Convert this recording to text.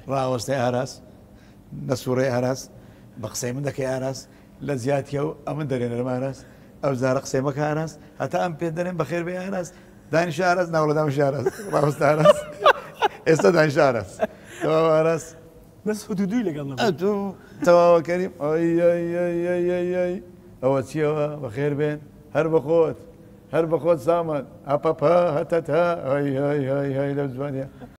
ڕاوەستەی ئاراس لە سوورەی ئاراس بە قسەی من دەکەی ئاراس لە زیاتیە و ئەمن دەرێنەرم ئاراس ئەو زارە قسەی مەکە ئاراس هەتا ئەم پێ دەرێن بەخێر بێ ئاراس دانیش ئاراس ناوڵە داوش ئاراس ڕاوەستە ئاراس ئێستا دانیش ئاراس تەواو ئاراس بەس حدودوی لەگەڵ تو تەواوە کەریم ئەوە چیەوە بەخێر بێن هەر بە خۆت سامان ئاپەپا هەتەتا هەی لەو زوانە